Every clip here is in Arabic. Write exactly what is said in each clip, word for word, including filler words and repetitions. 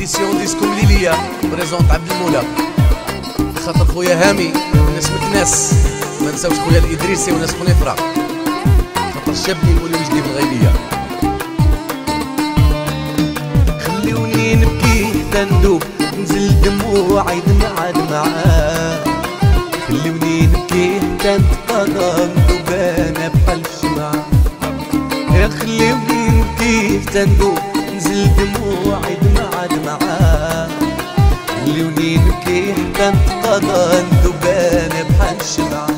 اديسيون ديسكو مليلية بريزونت عبد المولى، خاطر خويا هامي وناس مكناس، ما نساوش خويا الادريسي وناس خنيفرة، خاطر شابني نولي وجدي في الغيبية. خليوني نبكي حتى ندوب، نزل دموعي دمعة دمعة، خليوني نبكي حتى نتقاضى ندوب انا بحال الشمعة، يا خليوني نبكي حتى ندوب نزل دموعي دمعة دمعة، خليوني نبكي حتى نتقاضى ندوب انا بحال الشمعة.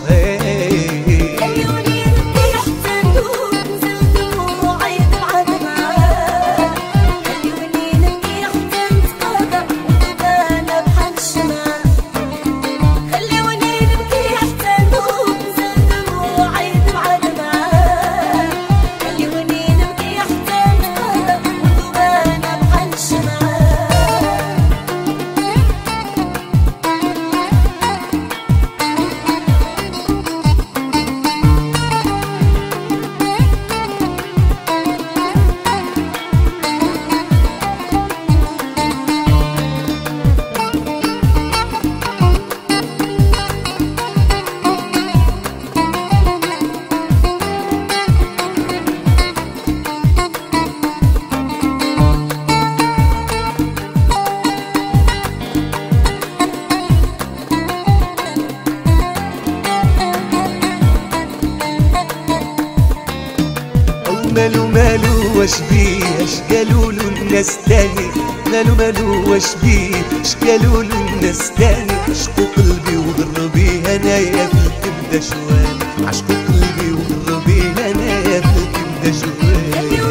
مالو مالو واش بيه اش قالولو الناس تاني، مالو مالو واش بيه اش قالولو الناس تاني، عشقو قلبي وغر بيه انايا في الكبدة شوال، عشقو قلبي وغر بيه انايا في الكبدة شوال.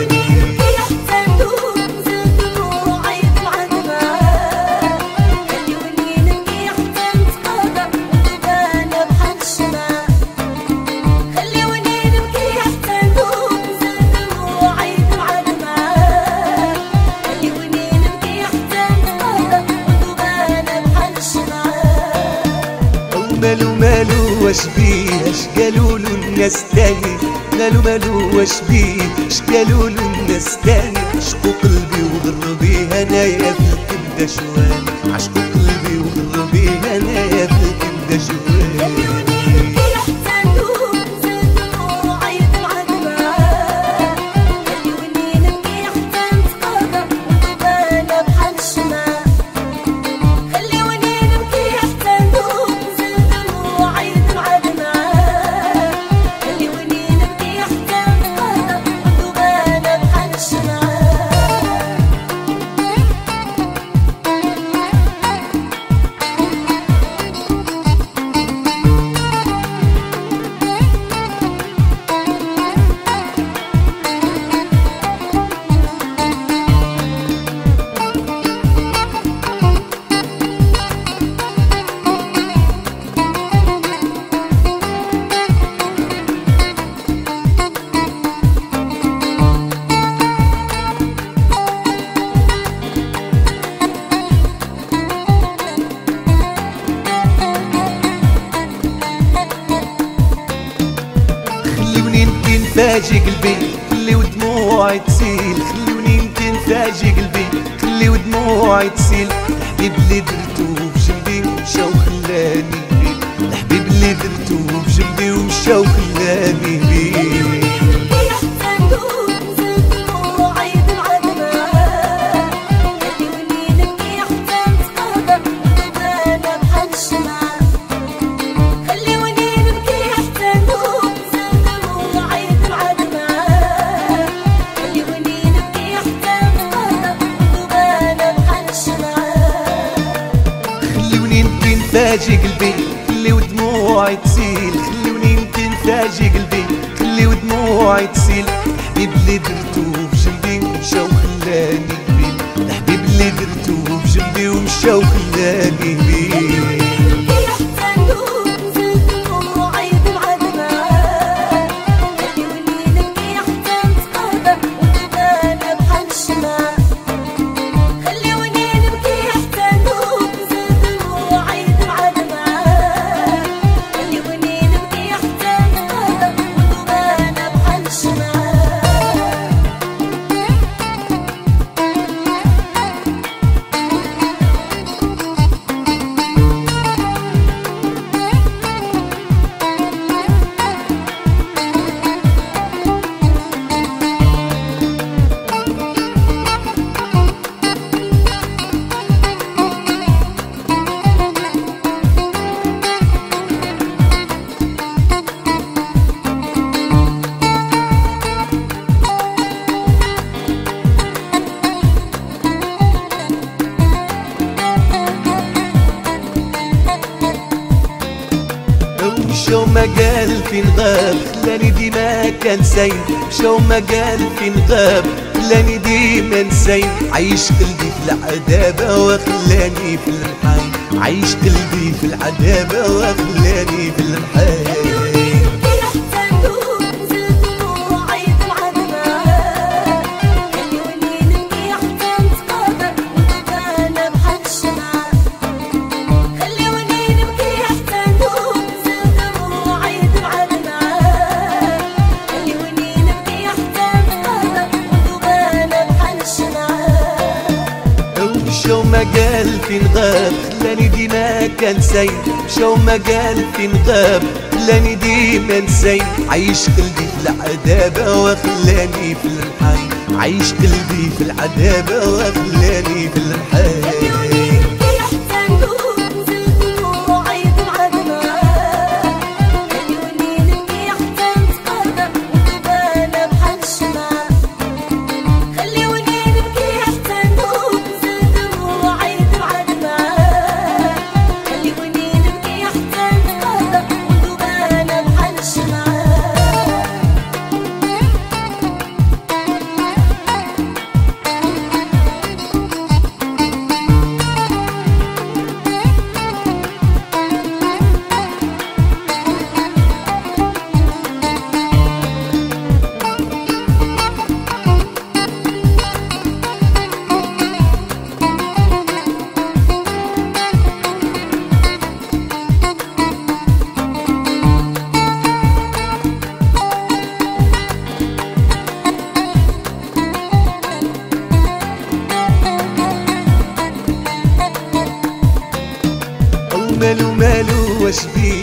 مالو مالو واش بيه اش قالولو الناس تاني، مالو مالو واش بيه اش قالولو الناس تاني، عشقو قلبي وغر بيه انايا في الكبدة شوال، عشقو قلبي وغر بيه انايا في الكبدة شوال. فاجي قلبي خليو دموعي تسيل، خلوني يمكن فاجي قلبي خليو دموعي تسيل، الحبيب اللي درتو بجنبي ومشا وخلاني بيه، الحبيب اللي درتو بجنبي ومشا وخلاني بيه. فاجي قلبي خليو دموعي تسيل، خلوني يمكن فاجي قلبي خليو دموعي تسيل، الحبيب اللي درتو بجنبي ومشا وخلاني بيه، الحبيب اللي درتو بجنبي ومشا وخلاني بيه. فين غاب خلاني ديما كنساين، مشى وما قال فين غاب خلاني ديما نساين. عيش قلبي في العذابة وخلاني في الرحاين، عيش قلبي في العذابة وخلاني في الرحاين. مشى وما قال فين غاب خلاني ديما كنساين، مشى وما قال فين غاب خلاني ديما نساين. عيش قلبي في العذابة وخلاني في الرحاين، عيش قلبي في العذابة وخلاني في الرحاين. مالو مالو واش بيه